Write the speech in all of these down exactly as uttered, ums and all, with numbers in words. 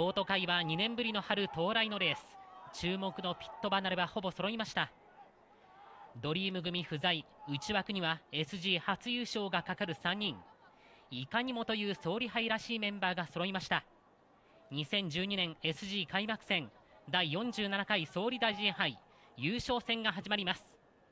ボート界はにねんぶりの春到来のレース、注目のピット離れはほぼ揃いました。ドリーム組不在、内枠には エスジー 初優勝がかかるさんにん、いかにもという総理杯らしいメンバーが揃いました。にせんじゅうにねん エスジー 開幕戦だいよんじゅうななかい総理大臣杯優勝戦が始まります。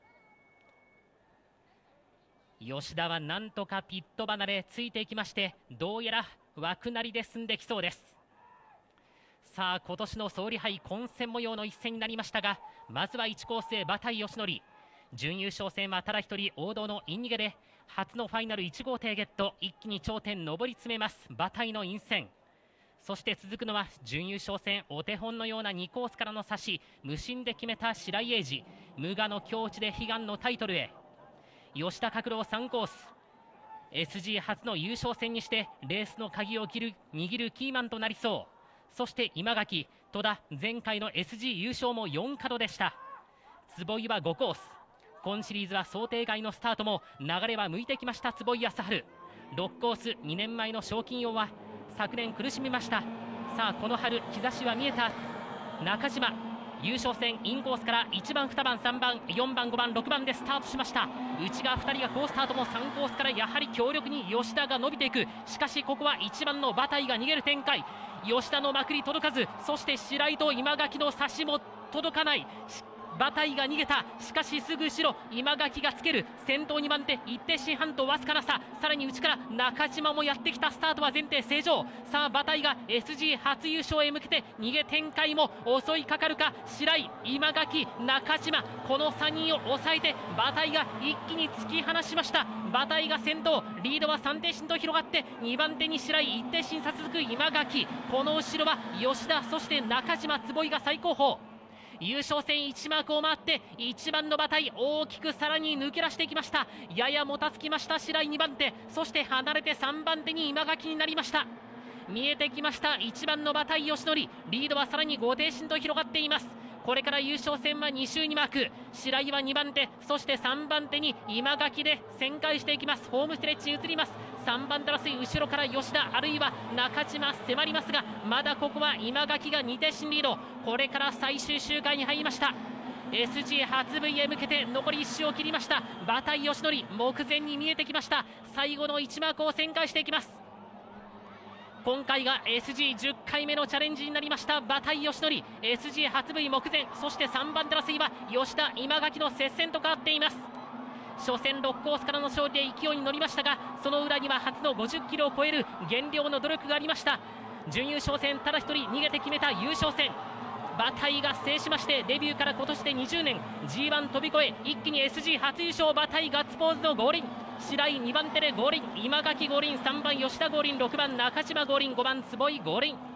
吉田はなんとかピット離れついていきまして、どうやら枠なりで進んできそうです。さあ今年の総理杯混戦模様の一戦になりましたが、まずはいちコースへ馬体義則、準優勝戦はただ一人王道のイン逃げで初のファイナルいち号艇ゲット、一気に頂点上り詰めます馬体の陰線。そして続くのは準優勝戦お手本のようなにコースからの差し無心で決めた白井英二、無我の境地で悲願のタイトルへ。吉田拓郎さんコース エスジー 初の優勝戦にしてレースの鍵を切る握るキーマンとなりそう。そして今垣戸田、前回の エスジー 優勝もよん角でした。坪井はごコース、今シリーズは想定外のスタートも流れは向いてきました坪井康晴。ろくコースにねんまえの賞金王は昨年苦しみました。さあこの春兆しは見えた。中島優勝戦インコースからいちばんにばんさんばんよんばんごばんろくばんでスタートしました。内側ふたりが好スタートもさんコースからやはり強力に吉田が伸びていく。しかしここはいちばんの馬体が逃げる展開、吉田のまくり届かず、そして白井と今垣の差しも届かない。馬体が逃げた。しかしすぐ後ろ今垣がつける。先頭にばん手一手新半とわずかな差、さらに内から中島もやってきた。スタートは前提正常。さあ馬体が エスジー 初優勝へ向けて逃げ展開も襲いかかるか。白井、今垣、中島、このさんにんを抑えて馬体が一気に突き放しました。馬体が先頭、リードはさん手進と広がってにばん手に白井、いち手進差続く今垣、この後ろは吉田、そして中島、坪井が最高峰。優勝戦いちマークを回っていちばんの馬体大きくさらに抜け出していきました。ややもたつきました白井にばん手、そして離れてさんばん手に今垣になりました。見えてきましたいちばんの馬体義則、リードはさらにご手進と広がっています。これから優勝戦はに周にマーク、白井はにばん手、そしてさんばん手に今垣で旋回していきます。ホームストレッチに移ります。さんばん手争い、後ろから吉田あるいは中島迫りますが、まだここは今垣がに手進リード。これから最終周回に入りました。 エスジー 初 V へ向けて残りいち周を切りました。馬体義則目前に見えてきました。最後のいちマークを旋回していきます。今回が エスジーじゅっかいめのチャレンジになりました馬体義則、 エスジー 初 V 目前、そしてさんばん手争いは吉田今垣の接戦と変わっています。初戦ろくコースからの勝利で勢いに乗りましたが、その裏には初のごじゅっキロを超える減量の努力がありました。準優勝戦ただ一人逃げて決めた優勝戦、馬体が制しまして、デビューから今年でにじゅうねん ジーワン 飛び越え一気に エスジー 初優勝、馬体ガッツポーズの合輪。白井にばん手で合輪、今垣合輪、さんばん吉田合輪、ろくばん中島合輪、ごばん坪井合輪。